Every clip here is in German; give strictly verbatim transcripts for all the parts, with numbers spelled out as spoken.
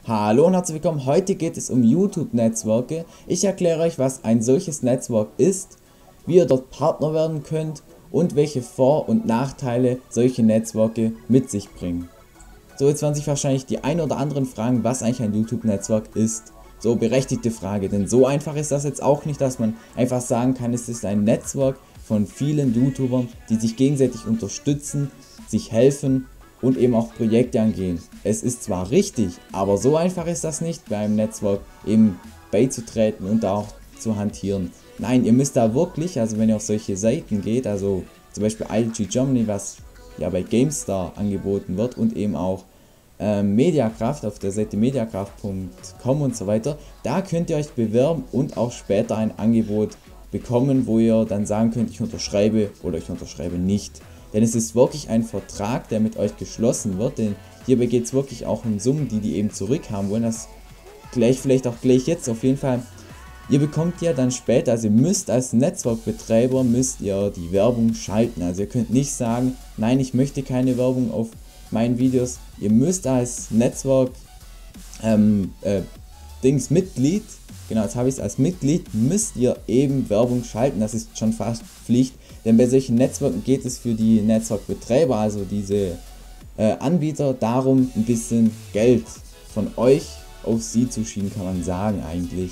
Hallo und herzlich willkommen, heute geht es um YouTube-Netzwerke. Ich erkläre euch, was ein solches Netzwerk ist, wie ihr dort Partner werden könnt und welche Vor- und Nachteile solche Netzwerke mit sich bringen. So, jetzt werden sich wahrscheinlich die ein oder anderen fragen, was eigentlich ein YouTube-Netzwerk ist. So, berechtigte Frage, denn so einfach ist das jetzt auch nicht, dass man einfach sagen kann, es ist ein Netzwerk von vielen YouTubern, die sich gegenseitig unterstützen, sich helfen und eben auch Projekte angehen. Es ist zwar richtig, aber so einfach ist das nicht, bei einem Netzwerk eben beizutreten und da auch zu hantieren. Nein, ihr müsst da wirklich, also wenn ihr auf solche Seiten geht, also zum Beispiel I D G Germany, was ja bei GameStar angeboten wird, und eben auch äh, Mediakraft auf der Seite mediakraft punkt com und so weiter, da könnt ihr euch bewerben und auch später ein Angebot bekommen, wo ihr dann sagen könnt, ich unterschreibe oder ich unterschreibe nicht. Denn es ist wirklich ein Vertrag, der mit euch geschlossen wird, denn hierbei geht es wirklich auch um Summen, die die eben zurückhaben wollen. Das gleich, vielleicht auch gleich jetzt auf jeden Fall. Ihr bekommt ja dann später, also ihr müsst als Netzwerkbetreiber, müsst ihr die Werbung schalten. Also ihr könnt nicht sagen, nein, ich möchte keine Werbung auf meinen Videos. Ihr müsst als Netzwerk ähm, äh, Dings Mitglied, genau, jetzt habe ich es als Mitglied, müsst ihr eben Werbung schalten. Das ist schon fast Pflicht. Denn bei solchen Netzwerken geht es für die Netzwerkbetreiber, also diese äh, Anbieter, darum, ein bisschen Geld von euch auf sie zu schieben, kann man sagen eigentlich.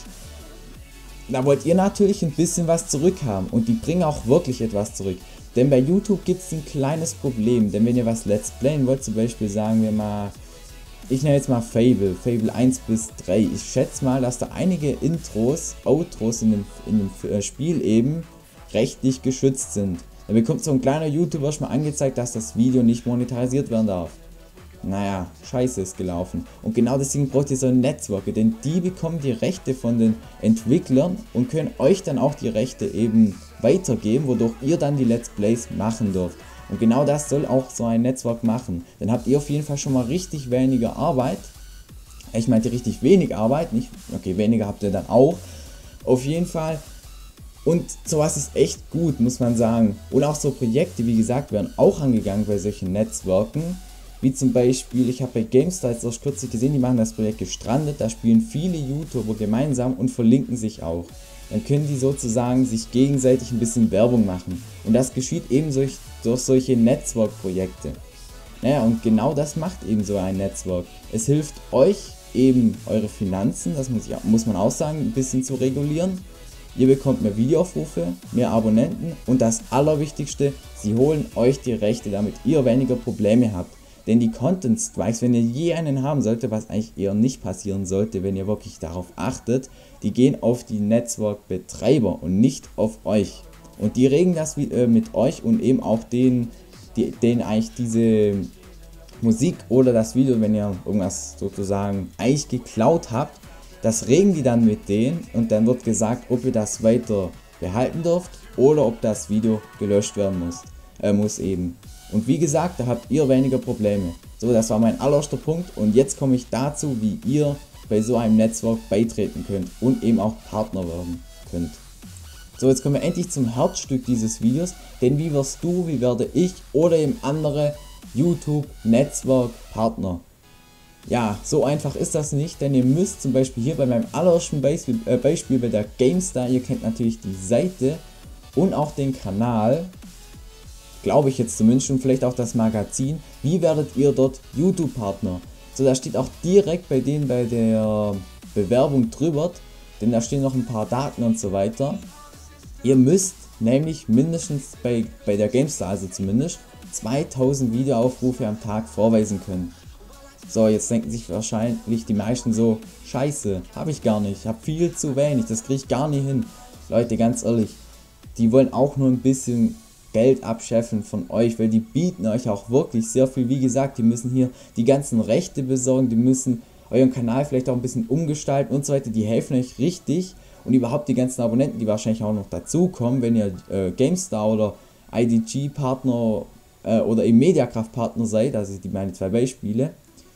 Da wollt ihr natürlich ein bisschen was zurückhaben und die bringen auch wirklich etwas zurück. Denn bei YouTube gibt es ein kleines Problem, denn wenn ihr was Let's Playen wollt, zum Beispiel sagen wir mal, ich nenne jetzt mal Fable, Fable eins bis drei, ich schätze mal, dass da einige Intros, Outros in dem, in dem äh, Spiel eben rechtlich geschützt sind. Da bekommt so ein kleiner YouTuber schon mal angezeigt, dass das Video nicht monetarisiert werden darf. Naja, scheiße ist gelaufen. Und genau deswegen braucht ihr so Netzwerke, denn die bekommen die Rechte von den Entwicklern und können euch dann auch die Rechte eben weitergeben, wodurch ihr dann die Let's Plays machen dürft. Und genau das soll auch so ein Netzwerk machen. Dann habt ihr auf jeden Fall schon mal richtig weniger Arbeit. Ich meinte richtig wenig Arbeit, nicht, okay, weniger habt ihr dann auch. Auf jeden Fall. Und sowas ist echt gut, muss man sagen. Und auch so Projekte, wie gesagt, werden auch angegangen bei solchen Netzwerken. Wie zum Beispiel, ich habe bei GameStar jetzt erst kürzlich gesehen, die machen das Projekt Gestrandet. Da spielen viele YouTuber gemeinsam und verlinken sich auch. Dann können die sozusagen sich gegenseitig ein bisschen Werbung machen. Und das geschieht eben durch, durch solche Netzwerkprojekte. Naja, und genau das macht eben so ein Netzwerk. Es hilft euch eben eure Finanzen, das muss, ich, muss man auch sagen, ein bisschen zu regulieren. Ihr bekommt mehr Videoaufrufe, mehr Abonnenten und das Allerwichtigste, sie holen euch die Rechte, damit ihr weniger Probleme habt. Denn die Content Strikes, wenn ihr je einen haben solltet, was eigentlich eher nicht passieren sollte, wenn ihr wirklich darauf achtet, die gehen auf die Netzwerkbetreiber und nicht auf euch. Und die regeln das äh, mit euch und eben auch denen, die, denen eigentlich diese Musik oder das Video, wenn ihr irgendwas sozusagen eigentlich geklaut habt, das regeln die dann mit denen und dann wird gesagt, ob ihr das weiter behalten dürft oder ob das Video gelöscht werden muss, äh, muss eben. Und wie gesagt, da habt ihr weniger Probleme. So, das war mein allererster Punkt und jetzt komme ich dazu, wie ihr bei so einem Netzwerk beitreten könnt und eben auch Partner werden könnt. So, jetzt kommen wir endlich zum Herzstück dieses Videos, denn wie wirst du, wie werde ich oder eben andere YouTube-Netzwerk-Partner? Ja, so einfach ist das nicht, denn ihr müsst zum Beispiel hier bei meinem allerersten Beispiel, äh, Beispiel bei der GameStar, ihr kennt natürlich die Seite und auch den Kanal, glaube ich jetzt zumindest, und vielleicht auch das Magazin. Wie werdet ihr dort YouTube-Partner? So, da steht auch direkt bei denen bei der Bewerbung drüber, denn da stehen noch ein paar Daten und so weiter. Ihr müsst nämlich mindestens bei, bei der GameStar, also zumindest, zweitausend Videoaufrufe am Tag vorweisen können. So, jetzt denken sich wahrscheinlich die meisten so, scheiße, habe ich gar nicht, ich habe viel zu wenig, das kriege ich gar nicht hin. Leute, ganz ehrlich, die wollen auch nur ein bisschen Geld abscheffeln von euch, weil die bieten euch auch wirklich sehr viel. Wie gesagt, die müssen hier die ganzen Rechte besorgen, die müssen euren Kanal vielleicht auch ein bisschen umgestalten und so weiter, die helfen euch richtig. Und überhaupt die ganzen Abonnenten, die wahrscheinlich auch noch dazukommen, wenn ihr äh, GameStar oder I D G Partner äh, oder eben Mediakraft Partner seid, also die meine zwei Beispiele.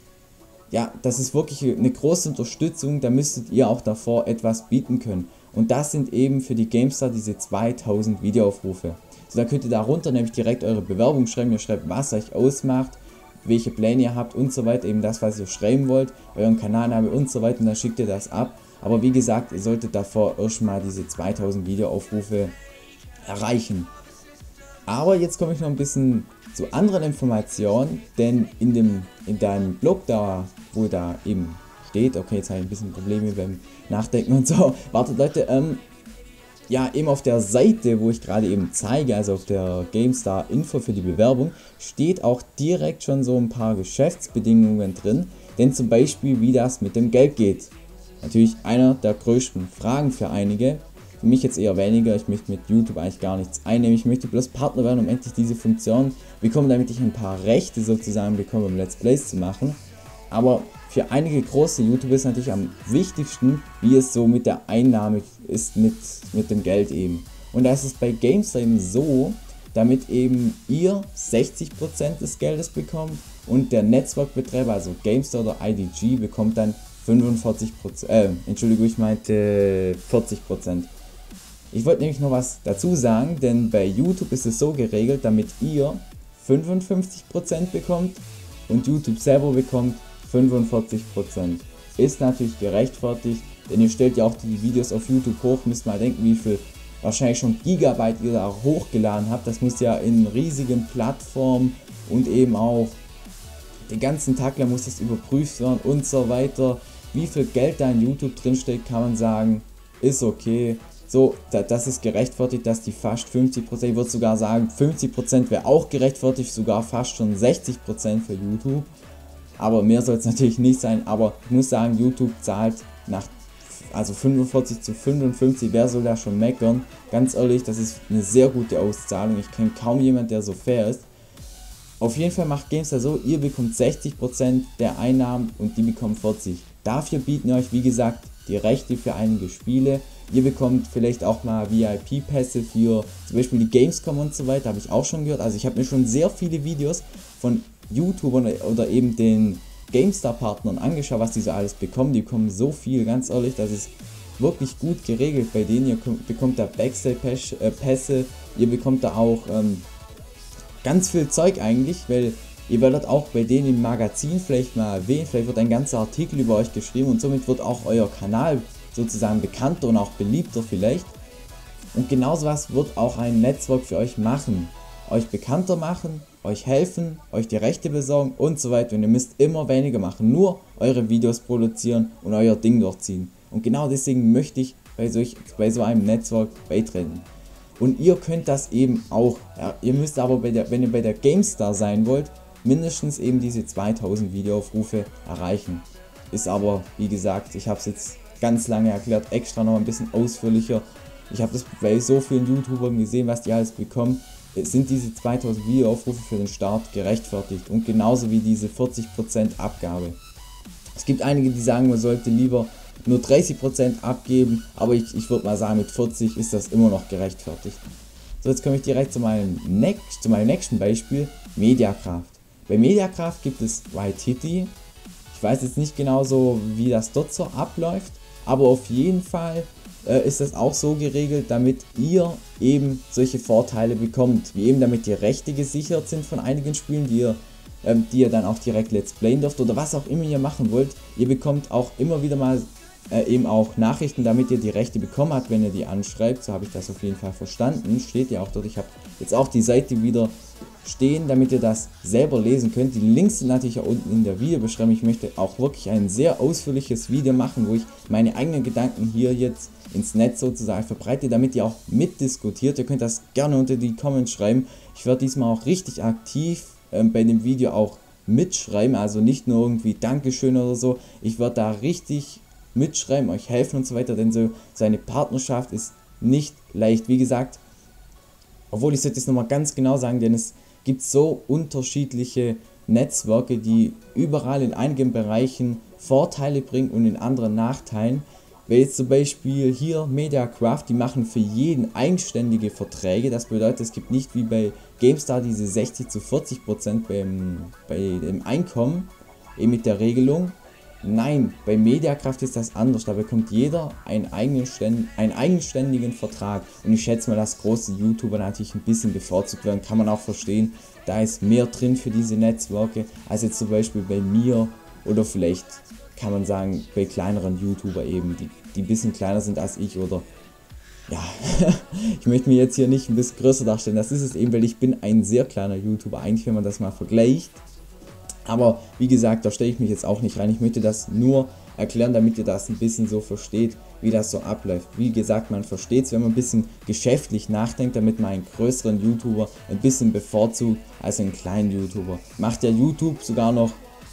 Ja, das ist wirklich eine große Unterstützung, da müsstet ihr auch davor etwas bieten können. Und das sind eben für die GameStar diese zweitausend Videoaufrufe. So, da könnt ihr darunter nämlich direkt eure Bewerbung schreiben, ihr schreibt, was euch ausmacht, welche Pläne ihr habt und so weiter, eben das, was ihr schreiben wollt, euren Kanalname und so weiter, und dann schickt ihr das ab. Aber wie gesagt, ihr solltet davor erstmal diese zweitausend Videoaufrufe erreichen. Aber jetzt komme ich noch ein bisschen zu anderen Informationen, denn in dem in deinem Blog da, wo da eben steht, okay, jetzt habe ich ein bisschen Probleme beim Nachdenken und so, wartet Leute, ähm, ja, eben auf der Seite, wo ich gerade eben zeige, also auf der GameStar Info für die Bewerbung, steht auch direkt schon so ein paar Geschäftsbedingungen drin, denn zum Beispiel, wie das mit dem Geld geht. Natürlich einer der größten Fragen für einige, für mich jetzt eher weniger, ich möchte mit YouTube eigentlich gar nichts einnehmen, ich möchte bloß Partner werden, um endlich diese Funktion bekommen, damit ich ein paar Rechte sozusagen bekomme, um Let's Plays zu machen. Aber für einige große YouTuber ist natürlich am wichtigsten, wie es so mit der Einnahme ist, mit, mit dem Geld eben. Und da ist es bei GameStar eben so, damit eben ihr sechzig Prozent des Geldes bekommt und der Netzwerkbetreiber, also GameStar oder I D G, bekommt dann fünfundvierzig Prozent, äh, Entschuldigung, ich meinte vierzig Prozent. Ich wollte nämlich noch was dazu sagen, denn bei YouTube ist es so geregelt, damit ihr fünfundfünfzig Prozent bekommt und YouTube selber bekommt fünfundvierzig Prozent. Ist natürlich gerechtfertigt, denn ihr stellt ja auch die Videos auf YouTube hoch, müsst mal denken, wie viel wahrscheinlich schon Gigabyte ihr da hochgeladen habt. Das muss ja in riesigen Plattformen und eben auch den ganzen Tag lang muss das überprüft werden und so weiter. Wie viel Geld da in YouTube drinsteckt, kann man sagen, ist okay. So, das ist gerechtfertigt, dass die fast fünfzig Prozent, ich würde sogar sagen, fünfzig Prozent wäre auch gerechtfertigt, sogar fast schon sechzig Prozent für YouTube. Aber mehr soll es natürlich nicht sein, aber ich muss sagen, YouTube zahlt nach, also fünfundvierzig zu fünfundfünfzig, wer soll da schon meckern? Ganz ehrlich, das ist eine sehr gute Auszahlung, ich kenne kaum jemanden, der so fair ist. Auf jeden Fall macht GameStar so, ihr bekommt sechzig Prozent der Einnahmen und die bekommen vierzig Prozent. Dafür bieten wir euch, wie gesagt, die Rechte für einige Spiele. Ihr bekommt vielleicht auch mal V I P-Pässe für zum Beispiel die Gamescom und so weiter, habe ich auch schon gehört. Also ich habe mir schon sehr viele Videos von YouTubern oder eben den GameStar-Partnern angeschaut, was die so alles bekommen. Die bekommen so viel, ganz ehrlich, das ist wirklich gut geregelt bei denen. Ihr bekommt da Backstage-Pässe, ihr bekommt da auch ähm, ganz viel Zeug eigentlich, weil ihr werdet auch bei denen im Magazin vielleicht mal erwähnt, vielleicht wird ein ganzer Artikel über euch geschrieben und somit wird auch euer Kanal sozusagen bekannter und auch beliebter vielleicht. Und genauso was wird auch ein Netzwerk für euch machen. Euch bekannter machen, euch helfen, euch die Rechte besorgen und so weiter. Und ihr müsst immer weniger machen, nur eure Videos produzieren und euer Ding durchziehen. Und genau deswegen möchte ich bei, solch, bei so einem Netzwerk beitreten. Und ihr könnt das eben auch. Ja, ihr müsst aber, bei der, wenn ihr bei der GameStar sein wollt, mindestens eben diese zweitausend Videoaufrufe erreichen. Ist aber, wie gesagt, ich habe es jetzt ganz lange erklärt, extra noch ein bisschen ausführlicher. Ich habe das bei so vielen YouTubern gesehen, was die alles bekommen. Sind diese zweitausend Videoaufrufe für den Start gerechtfertigt und genauso wie diese vierzig Prozent Abgabe. Es gibt einige, die sagen, man sollte lieber nur dreißig Prozent abgeben, aber ich, ich würde mal sagen, mit vierzig ist das immer noch gerechtfertigt. So, jetzt komme ich direkt zu meinem, next, zu meinem nächsten Beispiel, Mediakraft. Bei Mediakraft gibt es Waititi. Ich weiß jetzt nicht genau so, wie das dort so abläuft, aber auf jeden Fall äh, ist das auch so geregelt, damit ihr eben solche Vorteile bekommt, wie eben damit die Rechte gesichert sind von einigen Spielen, die ihr, ähm, die ihr dann auch direkt Let's Playen dürft oder was auch immer ihr machen wollt. Ihr bekommt auch immer wieder mal äh, eben auch Nachrichten, damit ihr die Rechte bekommen habt, wenn ihr die anschreibt. So habe ich das auf jeden Fall verstanden. Steht ja auch dort. Ich habe jetzt auch die Seite wieder stehen, damit ihr das selber lesen könnt. Die Links sind natürlich auch unten in der Videobeschreibung. Ich möchte auch wirklich ein sehr ausführliches Video machen, wo ich meine eigenen Gedanken hier jetzt ins Netz sozusagen verbreite, damit ihr auch mitdiskutiert. Ihr könnt das gerne unter die Comments schreiben. Ich werde diesmal auch richtig aktiv ähm, bei dem Video auch mitschreiben, also nicht nur irgendwie Dankeschön oder so. Ich werde da richtig mitschreiben, euch helfen und so weiter, denn so, so eine Partnerschaft ist nicht leicht. Wie gesagt, obwohl ich sollte es nochmal ganz genau sagen, denn es gibt so unterschiedliche Netzwerke, die überall in einigen Bereichen Vorteile bringen und in anderen Nachteilen. Weil jetzt zum Beispiel hier Mediakraft, die machen für jeden eigenständige Verträge. Das bedeutet, es gibt nicht wie bei GameStar diese sechzig zu vierzig Prozent beim, bei dem Einkommen, eben mit der Regelung. Nein, bei Mediakraft ist das anders, da bekommt jeder einen, eigenständ einen eigenständigen Vertrag und ich schätze mal, dass große YouTuber natürlich ein bisschen bevorzugt werden, kann man auch verstehen, da ist mehr drin für diese Netzwerke, als jetzt zum Beispiel bei mir oder vielleicht kann man sagen bei kleineren YouTuber eben, die, die ein bisschen kleiner sind als ich oder ja, ich möchte mich jetzt hier nicht ein bisschen größer darstellen, das ist es eben, weil ich bin ein sehr kleiner YouTuber, eigentlich wenn man das mal vergleicht. Aber wie gesagt, da stelle ich mich jetzt auch nicht rein. Ich möchte das nur erklären, damit ihr das ein bisschen so versteht, wie das so abläuft. Wie gesagt, man versteht es, wenn man ein bisschen geschäftlich nachdenkt, damit man einen größeren YouTuber ein bisschen bevorzugt als einen kleinen YouTuber. Macht ja YouTube sogar noch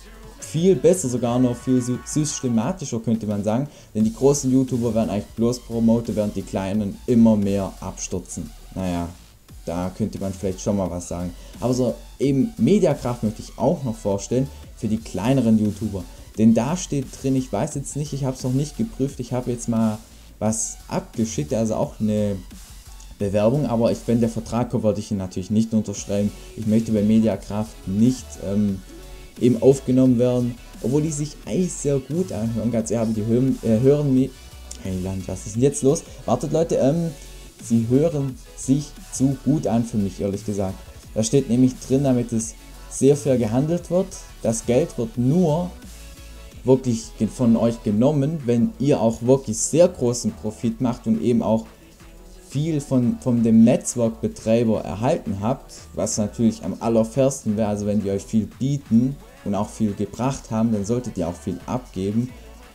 viel besser, sogar noch viel systematischer, könnte man sagen. Denn die großen YouTuber werden eigentlich bloß promotet, während die kleinen immer mehr abstürzen. Naja. Da könnte man vielleicht schon mal was sagen. Aber so eben Mediakraft möchte ich auch noch vorstellen für die kleineren YouTuber. Denn da steht drin, ich weiß jetzt nicht, ich habe es noch nicht geprüft, ich habe jetzt mal was abgeschickt, also auch eine Bewerbung, aber ich, wenn der Vertrag kommt, wollte ich ihn natürlich nicht unterschreiben. Ich möchte bei Mediakraft nicht ähm, eben aufgenommen werden, obwohl die sich eigentlich sehr gut anhören. Ganz ehrlich, die hören, äh, hören mich. Hey Land, was ist denn jetzt los? Wartet Leute, ähm. Sie hören sich zu gut an für mich, ehrlich gesagt. Da steht nämlich drin, damit es sehr fair gehandelt wird. Das Geld wird nur wirklich von euch genommen, wenn ihr auch wirklich sehr großen Profit macht und eben auch viel von, von dem Netzwerkbetreiber erhalten habt, was natürlich am allerfairsten wäre. Also wenn die euch viel bieten und auch viel gebracht haben, dann solltet ihr auch viel abgeben.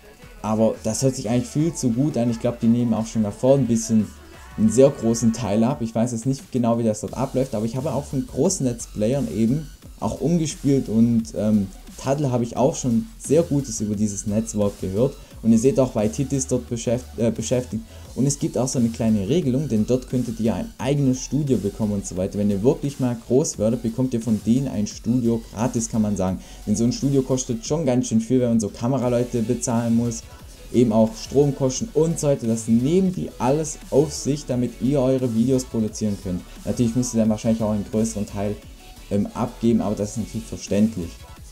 Aber das hört sich eigentlich viel zu gut an. Ich glaube, die nehmen auch schon davor ein bisschen einen sehr großen Teil ab. Ich weiß jetzt nicht genau, wie das dort abläuft, aber ich habe auch von großen Let's Playern eben auch umgespielt und ähm, Tadl habe ich auch schon sehr Gutes über dieses Netzwerk gehört und ihr seht auch, weil Titi ist dort beschäft äh, beschäftigt und es gibt auch so eine kleine Regelung, denn dort könntet ihr ein eigenes Studio bekommen und so weiter. Wenn ihr wirklich mal groß werdet, bekommt ihr von denen ein Studio gratis, kann man sagen, denn so ein Studio kostet schon ganz schön viel, wenn man so Kameraleute bezahlen muss, eben auch Stromkosten und so weiter, das nehmen die alles auf sich, damit ihr eure Videos produzieren könnt. Natürlich müsst ihr dann wahrscheinlich auch einen größeren Teil ähm, abgeben, aber das ist natürlich verständlich.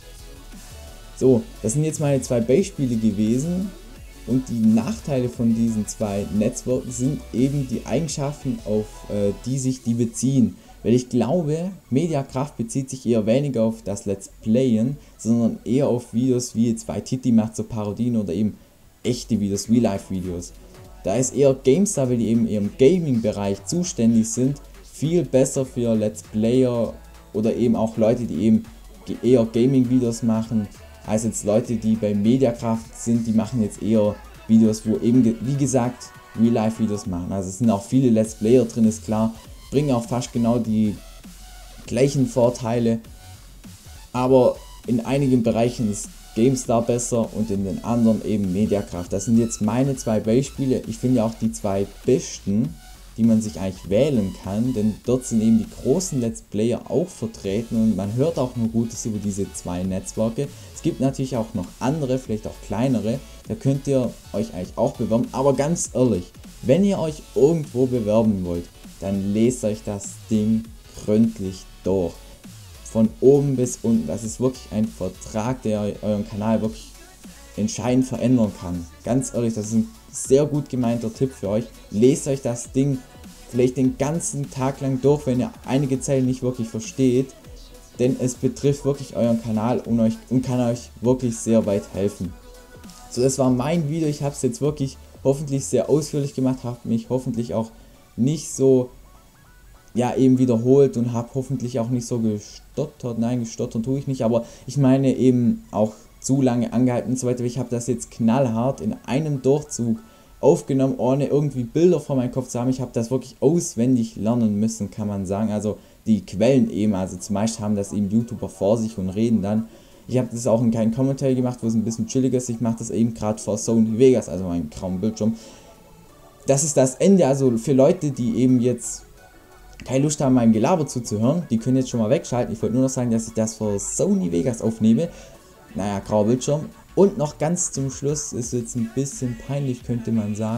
So, das sind jetzt meine zwei Beispiele gewesen und die Nachteile von diesen zwei Netzwerken sind eben die Eigenschaften, auf äh, die sich die beziehen. Weil ich glaube, Mediakraft bezieht sich eher weniger auf das Let's Playen, sondern eher auf Videos wie jetzt bei Titi macht so Parodien oder eben echte Videos, Real-Life-Videos. Da ist eher GameStar, weil die eben im Gaming-Bereich zuständig sind, viel besser für Let's Player oder eben auch Leute, die eben eher Gaming-Videos machen, als jetzt Leute, die bei Mediakraft sind, die machen jetzt eher Videos, wo eben, wie gesagt, Real-Life-Videos machen. Also es sind auch viele Let's Player drin, ist klar, bringen auch fast genau die gleichen Vorteile, aber in einigen Bereichen ist GameStar besser und in den anderen eben Mediakraft. Das sind jetzt meine zwei Beispiele. Ich finde ja auch die zwei besten, die man sich eigentlich wählen kann, denn dort sind eben die großen Let's Player auch vertreten und man hört auch nur Gutes über diese zwei Netzwerke. Es gibt natürlich auch noch andere, vielleicht auch kleinere, da könnt ihr euch eigentlich auch bewerben, aber ganz ehrlich, wenn ihr euch irgendwo bewerben wollt, dann lest euch das Ding gründlich durch. Von oben bis unten, das ist wirklich ein Vertrag, der euren Kanal wirklich entscheidend verändern kann. Ganz ehrlich, das ist ein sehr gut gemeinter Tipp für euch. Lest euch das Ding vielleicht den ganzen Tag lang durch, wenn ihr einige Zeilen nicht wirklich versteht, denn es betrifft wirklich euren Kanal und, euch, und kann euch wirklich sehr weit helfen. So, das war mein Video, ich habe es jetzt wirklich hoffentlich sehr ausführlich gemacht, habe mich hoffentlich auch nicht so ja eben wiederholt und habe hoffentlich auch nicht so gestottert, nein gestottert tue ich nicht, aber ich meine eben auch zu lange angehalten und so weiter. Ich habe das jetzt knallhart in einem Durchzug aufgenommen, ohne irgendwie Bilder vor meinem Kopf zu haben. Ich habe das wirklich auswendig lernen müssen, kann man sagen, also die Quellen eben, also zum Beispiel haben das eben YouTuber vor sich und reden dann. Ich habe das auch in keinem Kommentar gemacht, wo es ein bisschen chilliger ist, ich mache das eben gerade vor Sony Vegas, also meinem grauen Bildschirm. Das ist das Ende, also für Leute, die eben jetzt keine Lust haben, meinem Gelaber zuzuhören, die können jetzt schon mal wegschalten. Ich wollte nur noch sagen, dass ich das für Sony Vegas aufnehme. Naja, grauer Bildschirm. Und noch ganz zum Schluss, ist jetzt ein bisschen peinlich, könnte man sagen.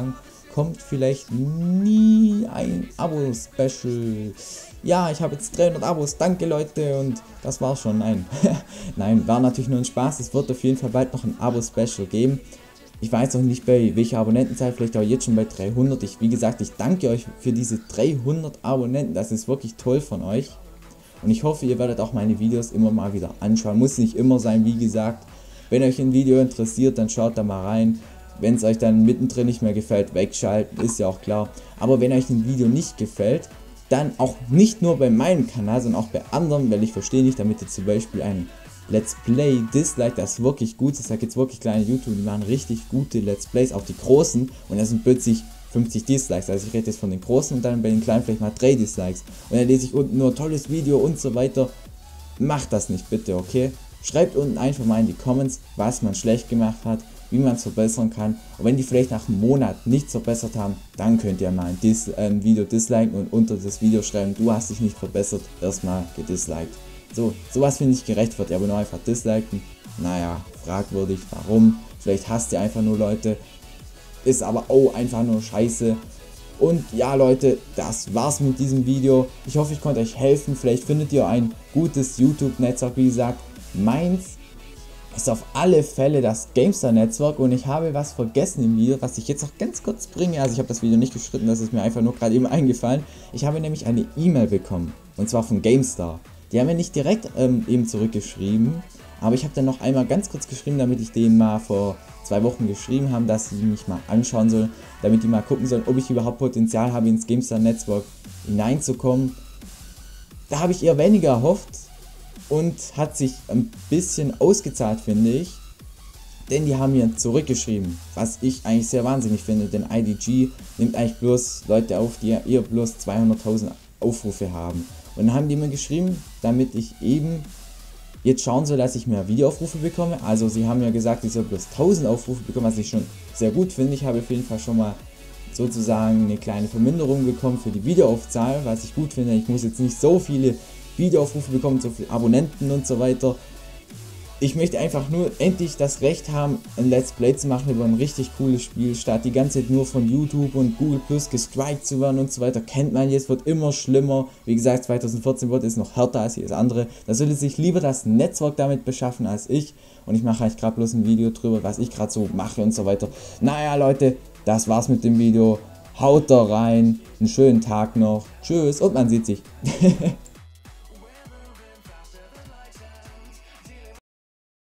kommt vielleicht nie ein Abo-Special. Ja, ich habe jetzt dreihundert Abos, danke Leute, und das war's schon. Nein, nein, war natürlich nur ein Spaß. Es wird auf jeden Fall bald noch ein Abo-Special geben. Ich weiß noch nicht, bei welcher Abonnentenzahl, vielleicht auch jetzt schon bei dreihundert. Ich, wie gesagt, ich danke euch für diese dreihundert Abonnenten, das ist wirklich toll von euch. Und ich hoffe, ihr werdet auch meine Videos immer mal wieder anschauen. Muss nicht immer sein, wie gesagt. Wenn euch ein Video interessiert, dann schaut da mal rein. Wenn es euch dann mittendrin nicht mehr gefällt, wegschalten, ist ja auch klar. Aber wenn euch ein Video nicht gefällt, dann auch nicht nur bei meinem Kanal, sondern auch bei anderen, weil ich verstehe nicht, damit ihr zum Beispiel ein Let's Play Dislike, das wirklich gut ist. Da gibt es wirklich kleine YouTuber, die machen richtig gute Let's Plays, auch die großen, und da sind plötzlich fünfzig Dislikes. Also ich rede jetzt von den großen und dann bei den kleinen vielleicht mal drei Dislikes. Und dann lese ich unten nur tolles Video und so weiter. Macht das nicht bitte, okay? Schreibt unten einfach mal in die Comments, was man schlecht gemacht hat, wie man es verbessern kann. Und wenn die vielleicht nach einem Monat nichts verbessert haben, dann könnt ihr mal ein, Dis äh, ein Video disliken und unter das Video schreiben, du hast dich nicht verbessert, erstmal gedisliked. So, sowas finde ich gerechtfertigt, aber nur einfach disliken, naja, fragwürdig, warum? Vielleicht hasst ihr einfach nur Leute, ist aber auch einfach nur scheiße. Und ja Leute, das war's mit diesem Video. Ich hoffe, ich konnte euch helfen. Vielleicht findet ihr ein gutes YouTube-Netzwerk. Wie gesagt, meins ist auf alle Fälle das GameStar-Netzwerk, und ich habe was vergessen im Video, was ich jetzt noch ganz kurz bringe. Also ich habe das Video nicht geschnitten, das ist mir einfach nur gerade eben eingefallen. Ich habe nämlich eine E-Mail bekommen, und zwar von GameStar. Die haben mir nicht direkt ähm, eben zurückgeschrieben, aber ich habe dann noch einmal ganz kurz geschrieben, damit ich denen mal vor zwei Wochen geschrieben habe, dass sie mich mal anschauen sollen, damit die mal gucken sollen, ob ich überhaupt Potenzial habe, ins GameStar-Netzwerk hineinzukommen. Da habe ich eher weniger erhofft und hat sich ein bisschen ausgezahlt, finde ich, denn die haben mir zurückgeschrieben, was ich eigentlich sehr wahnsinnig finde, denn I D G nimmt eigentlich bloß Leute auf, die eher bloß zweihunderttausend Aufrufe haben. Und dann haben die mir geschrieben, damit ich eben jetzt schauen soll, dass ich mehr Videoaufrufe bekomme. Also sie haben mir gesagt, ich soll bloß tausend Aufrufe bekommen, was ich schon sehr gut finde. Ich habe auf jeden Fall schon mal sozusagen eine kleine Verminderung bekommen für die Videoaufzahl, was ich gut finde. Ich muss jetzt nicht so viele Videoaufrufe bekommen, so viele Abonnenten und so weiter. Ich möchte einfach nur endlich das Recht haben, ein Let's Play zu machen über ein richtig cooles Spiel, statt die ganze Zeit nur von YouTube und Google Plus gestrikt zu werden und so weiter. Kennt man jetzt, wird immer schlimmer. Wie gesagt, zweitausendvierzehn wurde es noch härter als jedes andere. Da sollte sich lieber das Netzwerk damit beschaffen als ich. Und ich mache eigentlich gerade bloß ein Video drüber, was ich gerade so mache und so weiter. Naja Leute, das war's mit dem Video. Haut da rein, einen schönen Tag noch. Tschüss und man sieht sich.